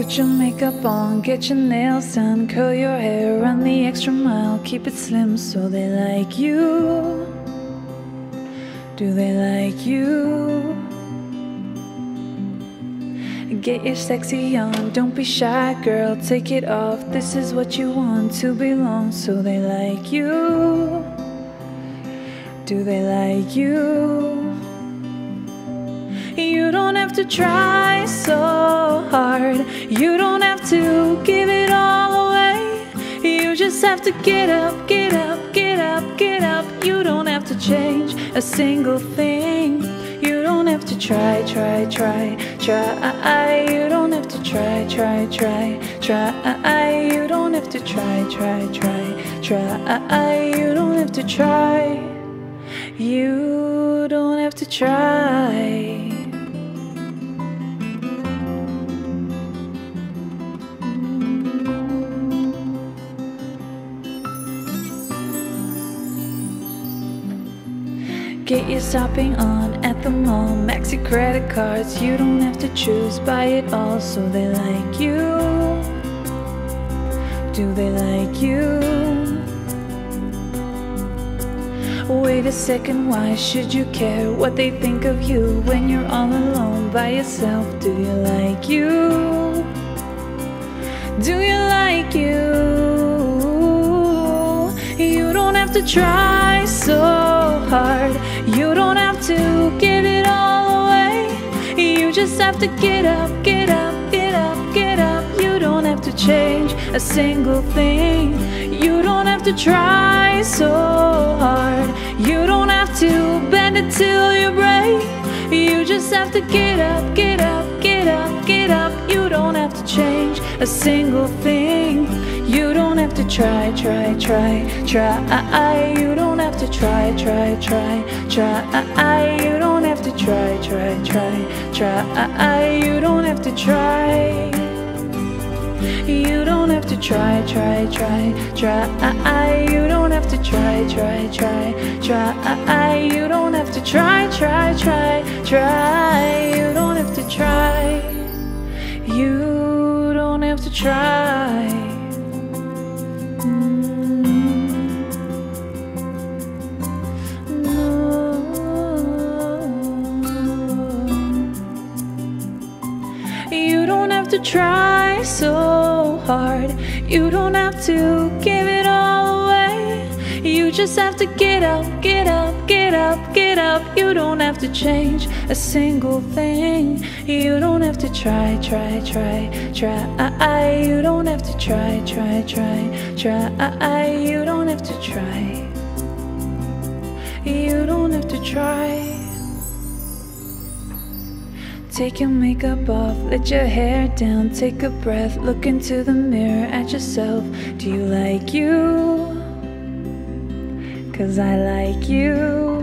Put your makeup on, get your nails done, curl your hair, run the extra mile, keep it slim so they like you. Do they like you? Get your sexy on, don't be shy girl, take it off. This is what you want, to belong, so they like you. Do they like you? You don't have to try so hard, you don't have to give it all away. You just have to get up, get up, get up, get up. You don't have to change a single thing. You don't have to try, try, try, try. You don't have to try, try, try, try. You don't have to try, try, try, try. You don't have to try. You don't have to try. Get your shopping on at the mall, max your credit cards, you don't have to choose, buy it all so they like you. Do they like you? Wait a second, why should you care what they think of you when you're all alone by yourself? Do you like you? Do you like you? You don't have to try so hard, you don't have to give it all away. You just have to get up, get up, get up, get up. You don't have to change a single thing. You don't have to try so hard, you don't have to bend it till you break. You just have to get up, get up, get up, get up. You don't have to change a single thing. You don't have to try, try, try, try. You don't have to try, try, try, try. You don't have to try, try, try, try. You don't have to try. You don't have to try, try, try, try. You don't have to try, try, try, try. You don't have to try, try, try, try. You don't have to try. You don't have to try. You don't have to try so hard, you don't have to give it all away. You just have to get up, get up, get up, get up. You don't have to change a single thing. You don't have to try, try, try, try. You don't have to try, try, try, try. You don't have to try. You don't have to try. Take your makeup off, let your hair down, take a breath, look into the mirror at yourself. Do you like you? 'Cause I like you.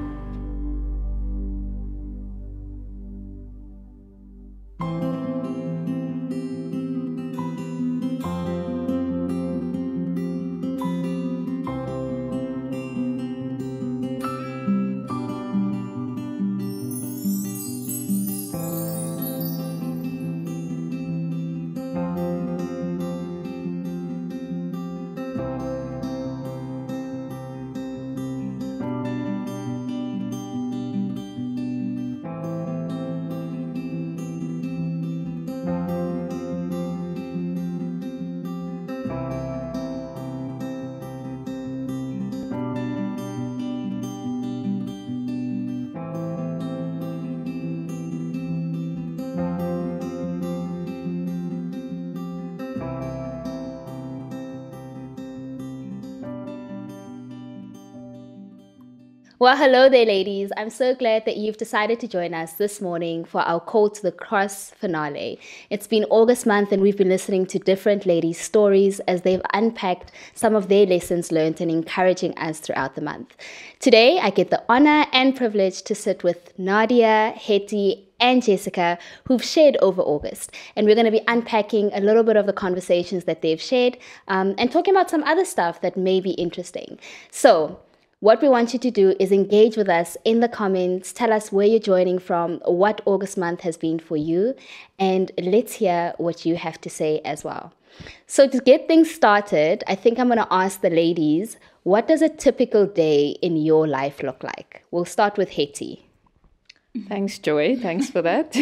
Well, hello there, ladies. I'm so glad that you've decided to join us this morning for our Call to the Cross finale. It's been August month and we've been listening to different ladies' stories as they've unpacked some of their lessons learned and encouraging us throughout the month. Today, I get the honor and privilege to sit with Nadia, Hetty, and Jessica, who've shared over August. And we're going to be unpacking a little bit of the conversations that they've shared and talking about some other stuff that may be interesting. So, What we want you to do is engage with us in the comments. Tell us where you're joining from, what August month has been for you, and let's hear what you have to say as well. So to get things started, I think I'm going to ask the ladies, what does a typical day in your life look like? We'll start with Hetty. Thanks, Joy. Thanks for that.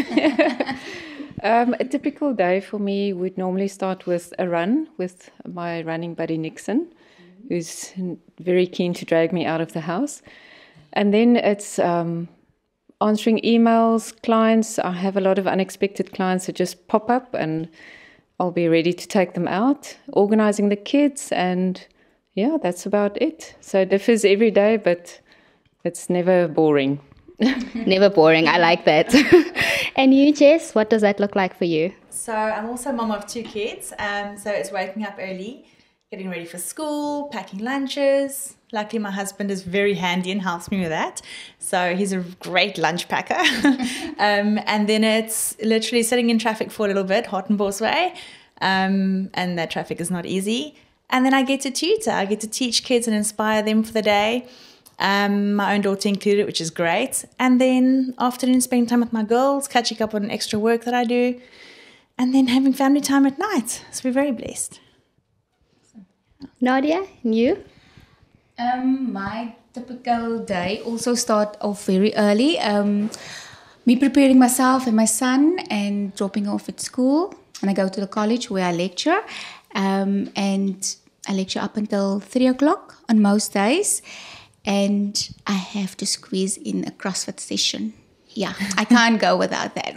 A typical day for me would normally start with a run with my running buddy Nixon, who's very keen to drag me out of the house. And then it's answering emails, clients. I have a lot of unexpected clients that just pop up and I'll be ready to take them out, organizing the kids, and yeah, that's about it. So it differs every day, but it's never boring. Never boring. I like that. And you, Jess, what does that look like for you? So I'm also a mom of 2 kids. So it's waking up early, getting ready for school, packing lunches. Luckily, my husband is very handy and helps me with that. So he's a great lunch packer. And then it's literally sitting in traffic for a little bit, Hartenbos way. And that traffic is not easy. And then I get to tutor. I get to teach kids and inspire them for the day. My own daughter included, which is great. And then afternoon, spending time with my girls, catching up on extra work that I do. And then having family time at night. So we're very blessed. Nadia, and you? My typical day also start off very early. Me preparing myself and my son and dropping off at school. And I go to the college where I lecture. And I lecture up until 3 o'clock on most days. And I have to squeeze in a CrossFit session. Yeah, I can't go without that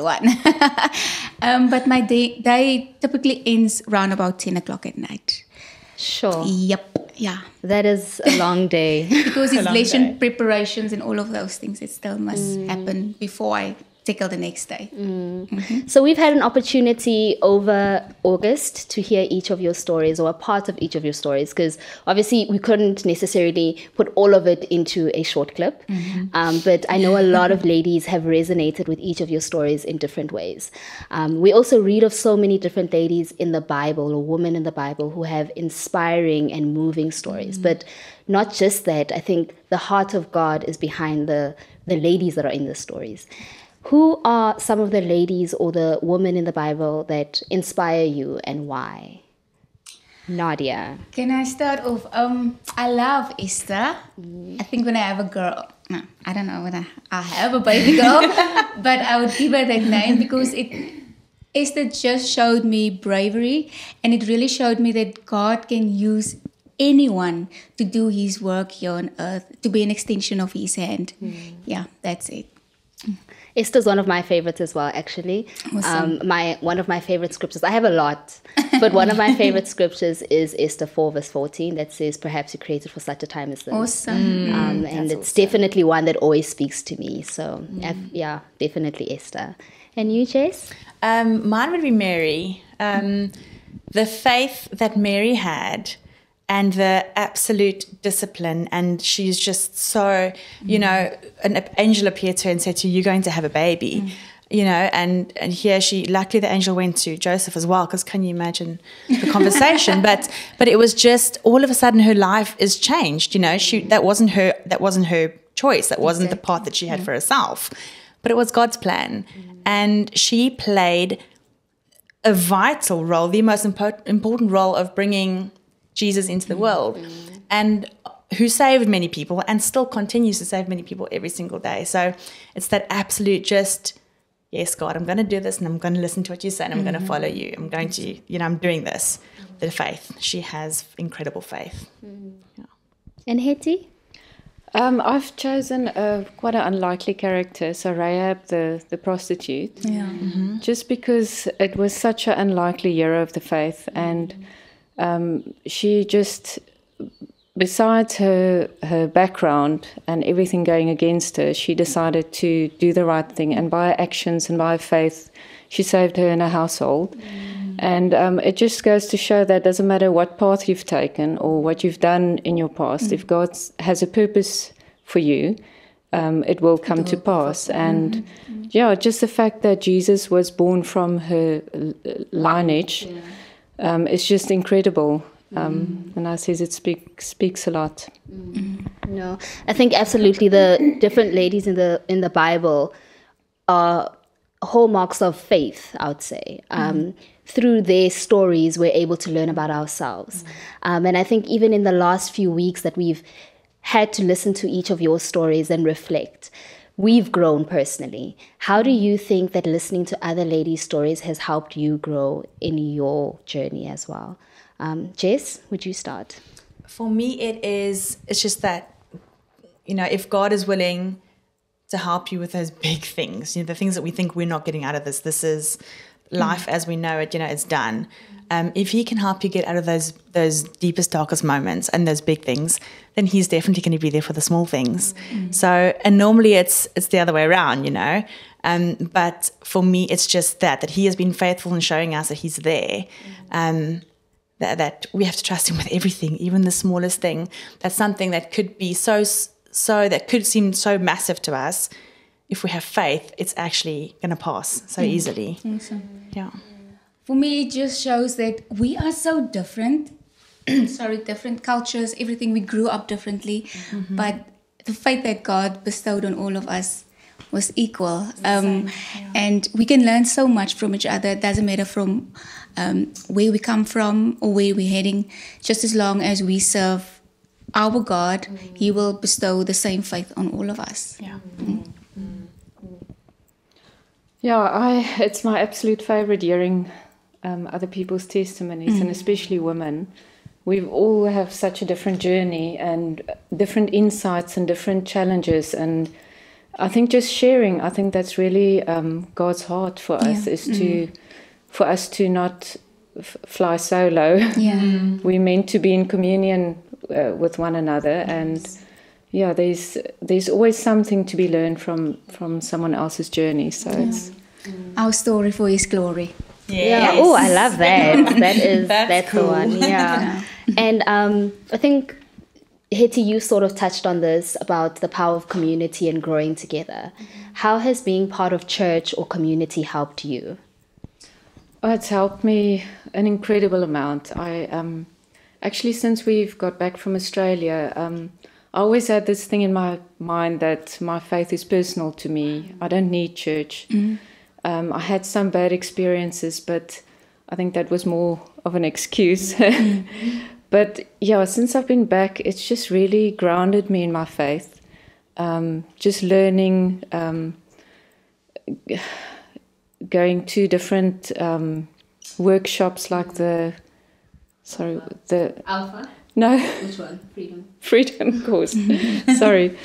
one. But my day typically ends around about 10 o'clock at night. Sure. Yep. Yeah. That is a long day. Because it's lesson preparations and all of those things that still must happen before I tackle the next day. So we've had an opportunity over August to hear each of your stories, or a part of each of your stories, because obviously we couldn't necessarily put all of it into a short clip. But I know a lot of ladies have resonated with each of your stories in different ways. We also read of so many different ladies in the Bible, or women in the Bible, who have inspiring and moving stories. But not just that, I think the heart of God is behind the ladies that are in the stories. Who are some of the ladies or the women in the Bible that inspire you, and why? Nadia. Can I start off? I love Esther. I think when I have a girl, no, I don't know when I have a baby girl, but I would give her that name because Esther just showed me bravery, and it really showed me that God can use anyone to do his work here on earth, to be an extension of his hand. Yeah, that's it. Esther's one of my favorites as well, actually. Awesome. One of my favorite scriptures, I have a lot, but one of my favorite scriptures is Esther 4 verse 14 that says, perhaps you created for such a time as this. Awesome. And it's definitely one that always speaks to me. So yeah, definitely Esther. And you, Jess? Mine would be Mary. The faith that Mary had, and the absolute discipline, and she's just so, an angel appeared to her and said to her, you're going to have a baby, and here luckily the angel went to Joseph as well, because can you imagine the conversation? but it was just, all of a sudden her life is changed, that wasn't her choice, that wasn't the path that she had for herself, but it was God's plan. And she played a vital role, the most important role of bringing Jesus into the world, and who saved many people and still continues to save many people every single day. So it's that absolute just, yes, God, I'm going to do this, and I'm going to listen to what you say, and I'm going to follow you. I'm going to, I'm doing this. The faith. She has incredible faith. Yeah. And Hetty? I've chosen quite an unlikely character, so Rahab, the prostitute. Yeah. Just because it was such an unlikely hero of the faith, and she just, besides her background and everything going against her, she decided to do the right thing, and by her actions and by her faith, she saved her and her household. And it just goes to show that it doesn't matter what path you've taken or what you've done in your past, if God has a purpose for you, it will come to pass. And just the fact that Jesus was born from her lineage, it's just incredible. And I says it speaks a lot. No, I think absolutely the different ladies in the Bible are hallmarks of faith, I would say. Through their stories, we're able to learn about ourselves. And I think even in the last few weeks that we've had to listen to each of your stories and reflect, we've grown personally. How do you think that listening to other ladies' stories has helped you grow in your journey as well? Jess, would you start? For me, it's just that, if God is willing to help you with those big things, the things that we think we're not getting out of this is life as we know it, it's done. If he can help you get out of those deepest, darkest moments and those big things, then he's definitely going to be there for the small things. So, and normally it's the other way around, but for me, it's just that he has been faithful in showing us that he's there. That we have to trust him with everything, even the smallest thing. That's something that could be so that could seem so massive to us. If we have faith, it's actually going to pass so easily. Awesome. Yeah. For me, it just shows that we are so different. Different cultures, everything. We grew up differently. But the faith that God bestowed on all of us was equal. And we can learn so much from each other. It doesn't matter from where we come from or where we're heading. Just as long as we serve our God, he will bestow the same faith on all of us. Yeah. Yeah, it's my absolute favorite hearing other people's testimonies, and especially women. We all have such a different journey and different insights and different challenges. And I think just sharing, I think that's really God's heart for us, is for us to not fly solo. Yeah. We're meant to be in communion with one another. And yeah, there's always something to be learned from someone else's journey. So it's our story for his glory. Yeah. Oh, I love that. That's cool. The one. Yeah. And I think, Hetty, you sort of touched on this about the power of community and growing together. How has being part of church or community helped you? Oh, it's helped me an incredible amount. I actually, since we've got back from Australia, I always had this thing in my mind that my faith is personal to me. I don't need church. I had some bad experiences, but I think that was more of an excuse. But yeah, since I've been back, it's just really grounded me in my faith. Just learning, going to different workshops like the Alpha? No. Which one? Freedom course. Sorry.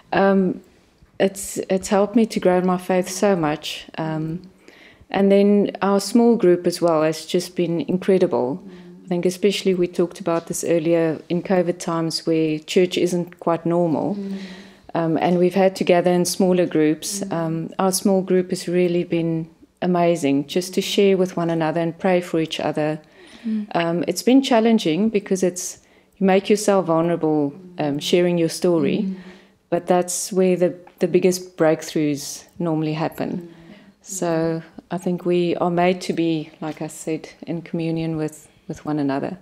It's helped me to grow in my faith so much. And then our small group as well has just been incredible. I think especially we talked about this earlier in COVID times where church isn't quite normal. And we've had to gather in smaller groups. Our small group has really been amazing, just to share with one another and pray for each other. It's been challenging because you make yourself vulnerable sharing your story, but that's where the biggest breakthroughs normally happen. So I think we are made to be, like I said, in communion with one another.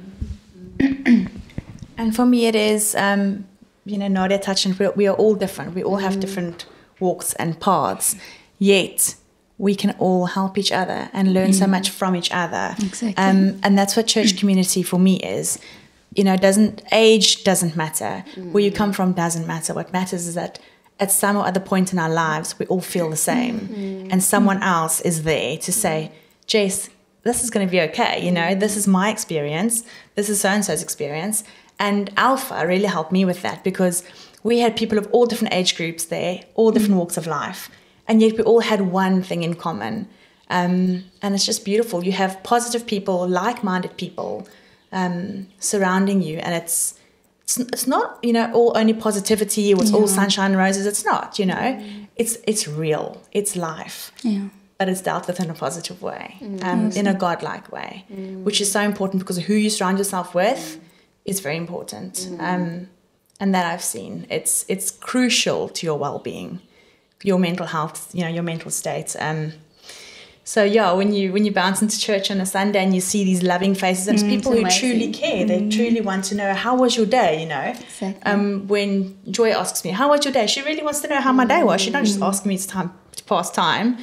And for me, it is, Nadia touched on, we are all different. We all have different walks and paths, yet we can all help each other and learn so much from each other. Exactly. And that's what church community for me is. Age doesn't matter. Where you come from doesn't matter. What matters is that at some or other point in our lives, we all feel the same. And someone else is there to say, Jess, this is going to be okay. This is my experience. This is so-and-so's experience. And Alpha really helped me with that because we had people of all different age groups there, all different walks of life. And yet we all had one thing in common. And it's just beautiful. You have positive people, like-minded people surrounding you. And it's not, all only positivity or it's all sunshine and roses. It's not, It's real. It's life. Yeah. But it's dealt with in a positive way, in a godlike way, which is so important because who you surround yourself with is very important. And that I've seen. It's crucial to your well-being, your mental health, your mental state. So yeah, when you bounce into church on a Sunday and you see these loving faces, and it's people who amazing. truly care, they truly want to know, how was your day, you know? Exactly. When Joy asks me, how was your day? She really wants to know how my day was. She's not just asking me to pass time.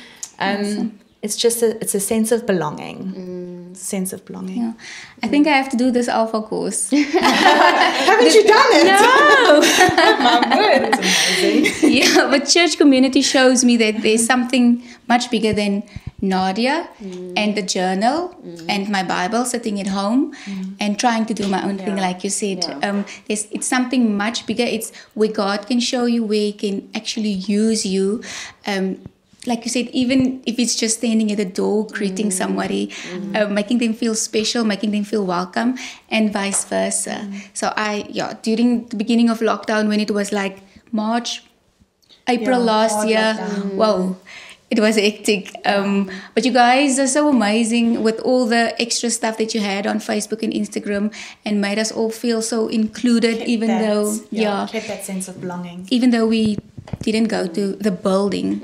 It's just it's a sense of belonging. Sense of belonging. Yeah. I think I have to do this Alpha course. Haven't you done it? No. My word, it's amazing. Yeah, but church community shows me that there's something much bigger than Nadia and the journal and my Bible sitting at home and trying to do my own thing, like you said. It's something much bigger. It's where God can show you, where He can actually use you. Like you said, even if it's just standing at the door, greeting somebody, making them feel special, making them feel welcome, and vice versa. So during the beginning of lockdown, when it was like March, April last year, wow, it was hectic. But you guys are so amazing with all the extra stuff that you had on Facebook and Instagram, and made us all feel so included, kept that sense of belonging. Even though we didn't go to the building,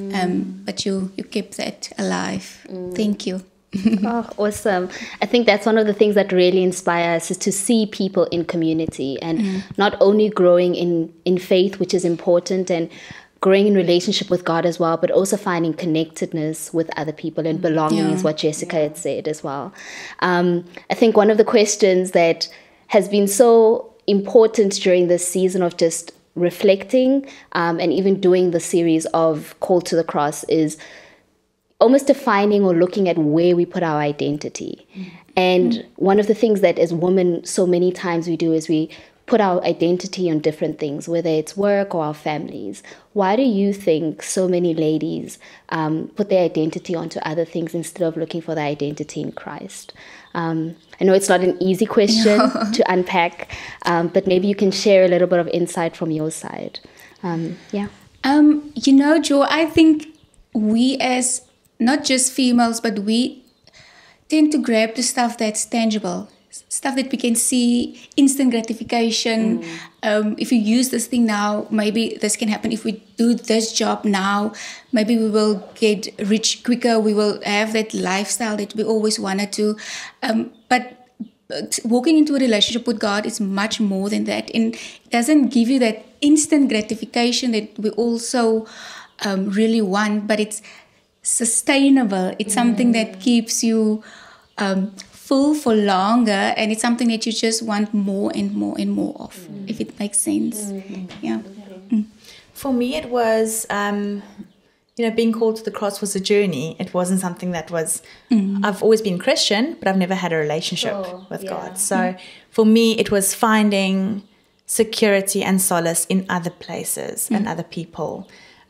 but you kept that alive. Thank you. Oh, awesome. I think that's one of the things that really inspire us, is to see people in community and not only growing in faith, which is important, and growing in relationship with God as well, but also finding connectedness with other people and belonging is what Jessica had said as well. I think one of the questions that has been so important during this season of just reflecting and even doing the series of Call to the Cross is almost defining or looking at where we put our identity. And one of the things that as women so many times we do is we put our identity on different things, whether it's work or our families. Why do you think so many ladies put their identity onto other things instead of looking for their identity in Christ? I know it's not an easy question to unpack, but maybe you can share a little bit of insight from your side. Jo, I think we as not just females, but we tend to grab the stuff that's tangible, stuff that we can see, instant gratification. If you use this thing now, maybe this can happen. If we do this job now, maybe we will get rich quicker. We will have that lifestyle that we always wanted to. But walking into a relationship with God is much more than that. And it doesn't give you that instant gratification that we also really want, but it's sustainable. It's something that keeps you full for longer, and it's something that you just want more and more and more of, if it makes sense. For me, it was being called to the cross was a journey. It wasn't something that was I've always been Christian, but I've never had a relationship with God. So for me, it was finding security and solace in other places and other people,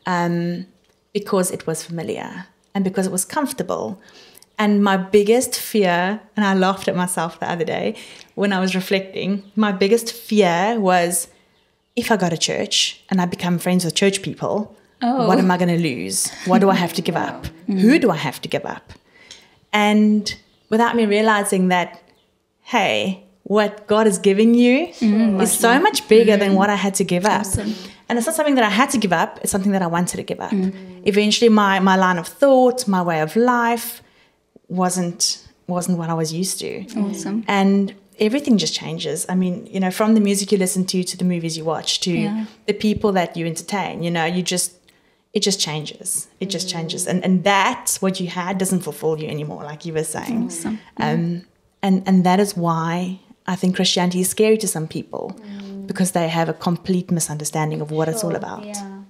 because it was familiar and because it was comfortable. And my biggest fear, and I laughed at myself the other day when I was reflecting, my biggest fear was, if I go to church and I become friends with church people, what am I going to lose? What do I have to give up? Who do I have to give up? And without me realizing that, hey, what God is giving you is so much bigger than what I had to give up. Awesome. And it's not something that I had to give up. It's something that I wanted to give up. Eventually, my line of thought, my way of life wasn't what I was used to. Awesome. And everything just changes. I mean, from the music you listen to the movies you watch, to the people that you entertain, it just changes. It just changes. And that, what you had, doesn't fulfill you anymore, like you were saying. Awesome. And that is why I think Christianity is scary to some people, because they have a complete misunderstanding of what it's all about.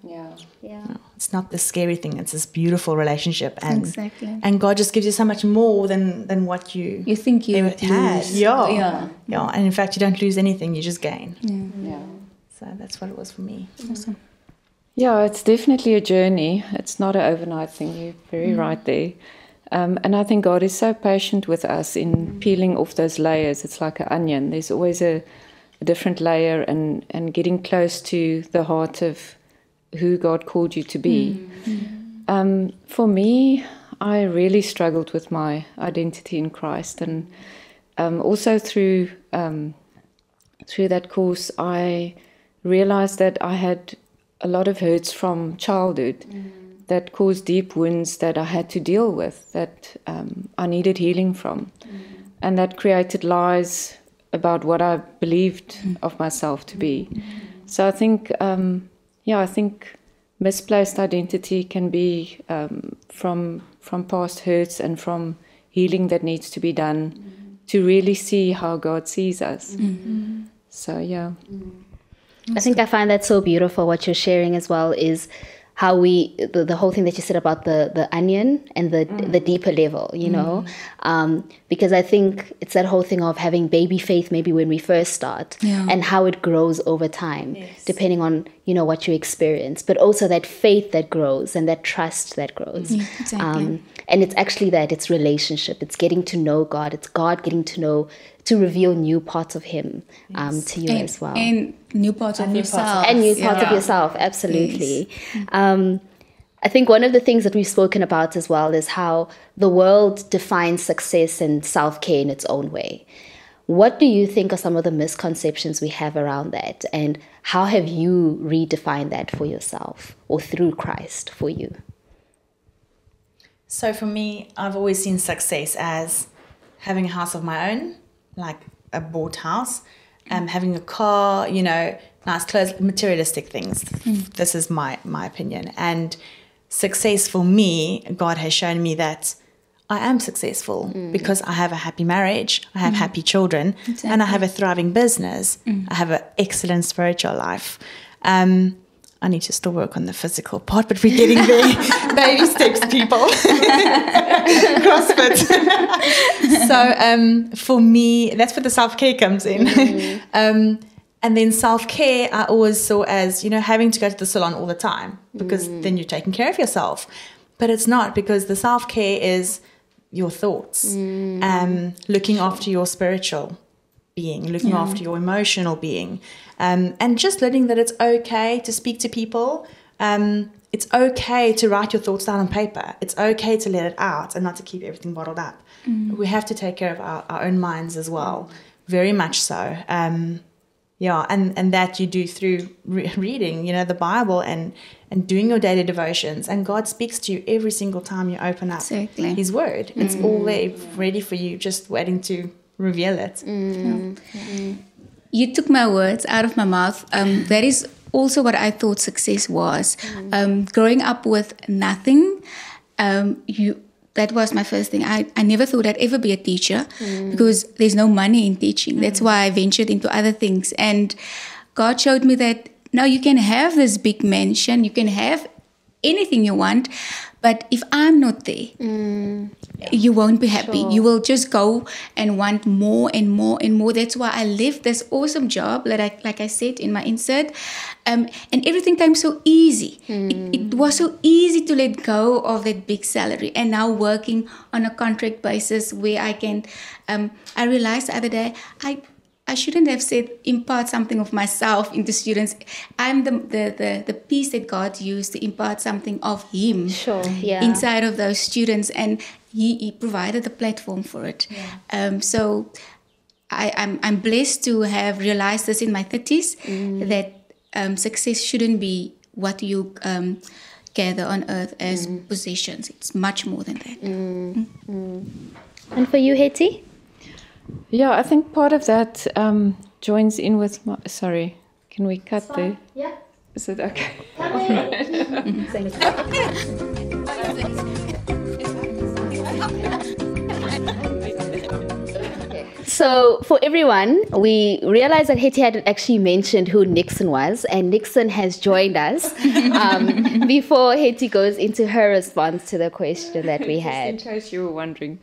It's not this scary thing. It's this beautiful relationship. And God just gives you so much more than what you think you ever had. Yeah. And in fact, you don't lose anything. You just gain. So that's what it was for me. Awesome. Yeah, it's definitely a journey. It's not an overnight thing. You're very right there. And I think God is so patient with us in peeling off those layers. It's like an onion. There's always a different layer, and getting close to the heart of who God called you to be. For me, I really struggled with my identity in Christ, and also through that course, I realized that I had a lot of hurts from childhood that caused deep wounds that I had to deal with, that I needed healing from. And that created lies about what I believed of myself to be. So I think, I think misplaced identity can be from past hurts and from healing that needs to be done to really see how God sees us. So, yeah. I think I find that so beautiful. What you're sharing as well is how the whole thing that you said about the onion and the deeper level, you know, because I think it's that whole thing of having baby faith maybe when we first start and how it grows over time, depending on, you know, what you experience, but also that faith that grows and that trust that grows. Yeah, exactly. And it's actually it's relationship. It's getting to know God. It's God getting to reveal new parts of Him to you as well. And new parts of yourself. And new parts of yourself, absolutely. I think one of the things that we've spoken about as well is how the world defines success and self-care in its own way. What do you think are some of the misconceptions we have around that? And how have you redefined that for yourself or through Christ for you? So for me, I've always seen success as having a house of my own, like a bought house, having a car, you know, nice clothes, materialistic things. This is my opinion. And success for me, God has shown me that I am successful because I have a happy marriage, I have happy children, and I have a thriving business. I have an excellent spiritual life. I need to still work on the physical part, but we're getting there. Baby steps, people. CrossFit. So for me, that's where the self-care comes in. And then self-care I always saw as, you know, having to go to the salon all the time because then you're taking care of yourself. But it's not, because the self-care is your thoughts, looking after your spiritual being, looking after your emotional being, and just letting that it's okay to speak to people. It's okay to write your thoughts down on paper. It's okay to let it out and not to keep everything bottled up. We have to take care of our own minds as well, very much so. And that you do through reading, you know, the Bible and doing your daily devotions. And God speaks to you every single time you open up His Word. It's all there, ready for you, just waiting to reveal it. You took my words out of my mouth. That is also what I thought success was. Growing up with nothing, that was my first thing. I never thought I'd ever be a teacher because there's no money in teaching. That's why I ventured into other things. And God showed me that, no, you can have this big mansion, you can have anything you want, but if I'm not there, you won't be happy. Sure. You will just go and want more and more and more. That's why I left this awesome job, like I said in my insert, and everything came so easy. It was so easy to let go of that big salary, and now working on a contract basis where I can, I realized the other day, I shouldn't have said impart something of myself into students. I'm the piece that God used to impart something of Him inside of those students, and He provided the platform for it. So I'm blessed to have realized this in my 30s, that success shouldn't be what you gather on earth as possessions. It's much more than that. And for you, Hetty? Yeah, I think part of that joins in with my... Sorry, can we cut there? Yeah. Is it okay? So for everyone, we realized that Hetty hadn't actually mentioned who Nixon was, and Nixon has joined us before Hetty goes into her response to the question that we had. Just in case you were wondering.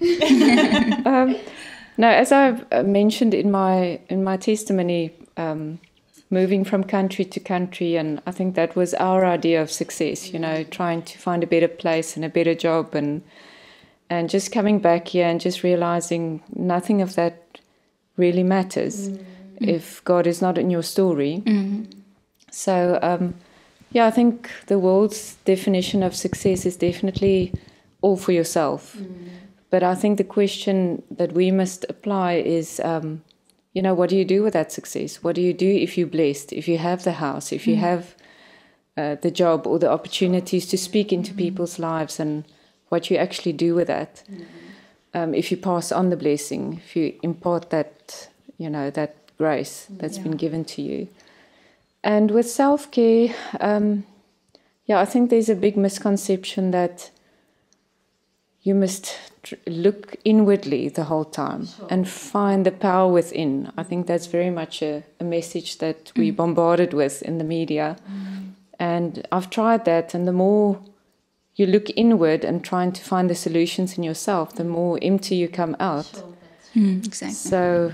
No, as I've mentioned in my testimony, moving from country to country, and I think that was our idea of success, you know, trying to find a better place and a better job, and just coming back here and just realizing nothing of that really matters if God is not in your story. So, I think the world's definition of success is definitely all for yourself. But I think the question that we must apply is, what do you do with that success? What do you do if you're blessed, if you have the house, if you have the job or the opportunities to speak into people's lives and what you actually do with that. If you pass on the blessing, if you impart that, that grace that's been given to you. And with self-care, I think there's a big misconception that you must look inwardly the whole time and find the power within. I think that's very much a message that we bombarded with in the media. And I've tried that, and the more you look inward and trying to find the solutions in yourself, the more empty you come out. Exactly. So,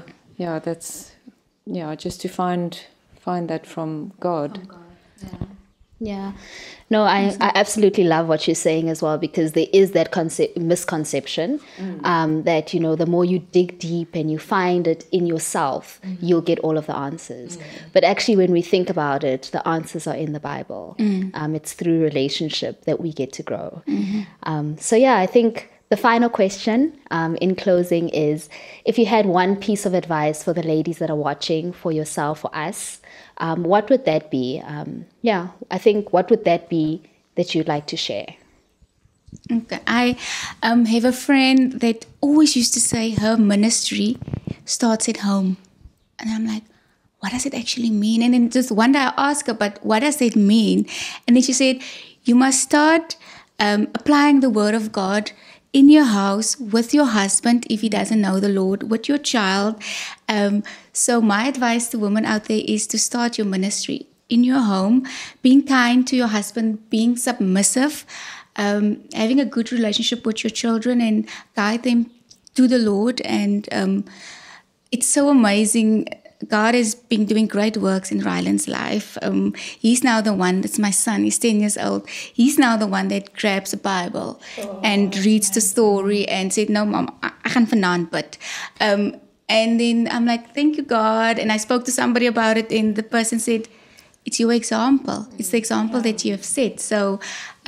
just to find that from God. Yeah. No, I absolutely love what you're saying as well, because there is that misconception that, the more you dig deep and you find it in yourself, you'll get all of the answers. But actually, when we think about it, the answers are in the Bible. It's through relationship that we get to grow. I think the final question in closing is, if you had one piece of advice for the ladies that are watching, for yourself, for us, what would that be? I think, what would that be that you'd like to share? Okay. I have a friend that always used to say her ministry starts at home. And I'm like, what does it actually mean? And then just one day I asked her, but what does it mean? And then she said, you must start applying the word of God in your house, with your husband, if he doesn't know the Lord, with your child. So my advice to women out there is to start your ministry in your home, being kind to your husband, being submissive, having a good relationship with your children and guide them to the Lord. And it's so amazing. God has been doing great works in Ryland's life. He's now the one, that's my son, he's 10 years old. He's now the one that grabs a Bible and reads the story and said, no, Mom, I gaan vanaand bid. And then I'm like, thank you, God. And I spoke to somebody about it, and the person said, it's your example. It's the example that you have set. So,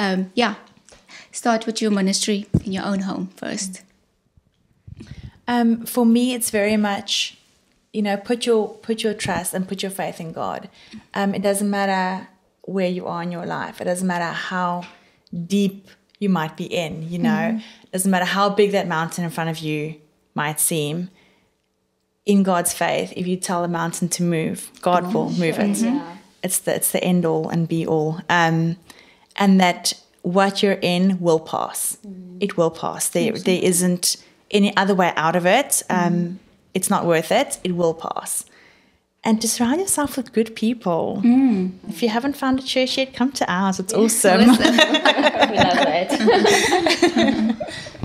start with your ministry in your own home first. For me, it's very much, put your trust and put your faith in God. It doesn't matter where you are in your life. It doesn't matter how deep you might be in, It doesn't matter how big that mountain in front of you might seem. In God's faith, if you tell the mountain to move, God will move it. It's the end all and be all. And that what you're in will pass. It will pass. There isn't any other way out of it. It's not worth it. It will pass. And to surround yourself with good people. If you haven't found a church yet, come to ours. It's awesome. We love it.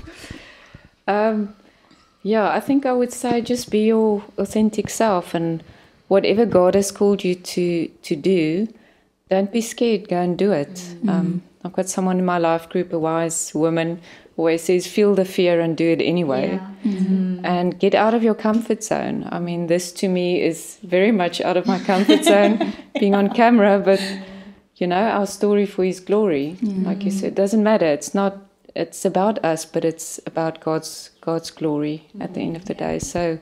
I think I would say just be your authentic self, and whatever God has called you to do, don't be scared. Go and do it. I've got someone in my life group, a wise woman, always says, feel the fear and do it anyway. And get out of your comfort zone. I mean, this to me is very much out of my comfort zone, being on camera, but, our story for His glory. Like you said, it doesn't matter. It's about us, but it's about God's glory at the end of the day. So,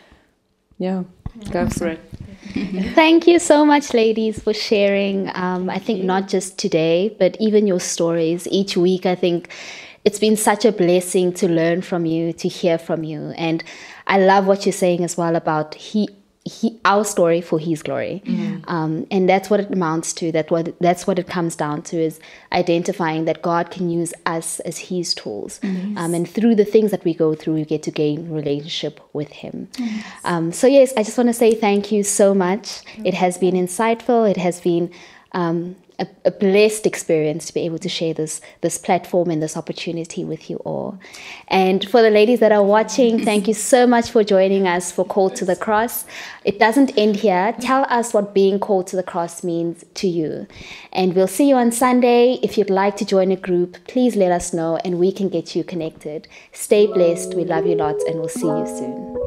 go for it. Thank you so much, ladies, for sharing. I think not just today, but even your stories each week. I think it's been such a blessing to learn from you, to hear from you. And I love what you're saying as well about our story for His glory. And that's what it amounts to. That's what it comes down to, is identifying that God can use us as His tools. And through the things that we go through, we get to gain relationship with Him. I just want to say thank you so much. It has been insightful. It has been a blessed experience to be able to share this platform and this opportunity with you all. And for the ladies that are watching, thank you so much for joining us for Called to the Cross. It doesn't end here. Tell us what being called to the cross means to you. And we'll see you on Sunday. If you'd like to join a group, please let us know and we can get you connected. Stay blessed. We love you lots, and we'll see you soon.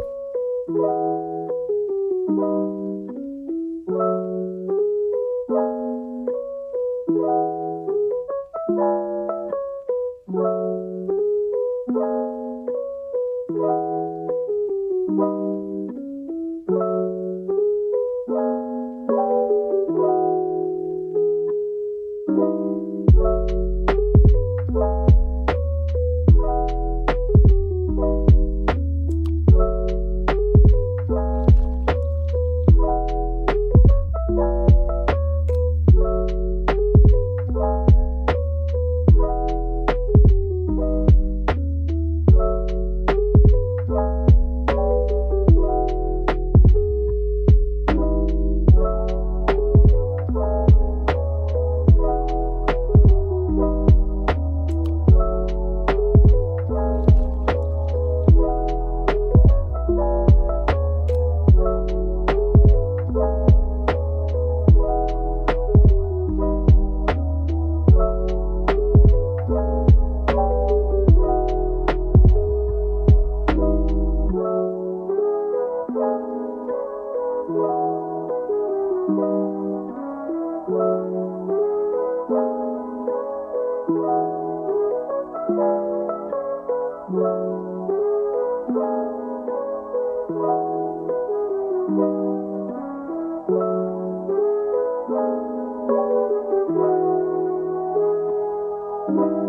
Thank you.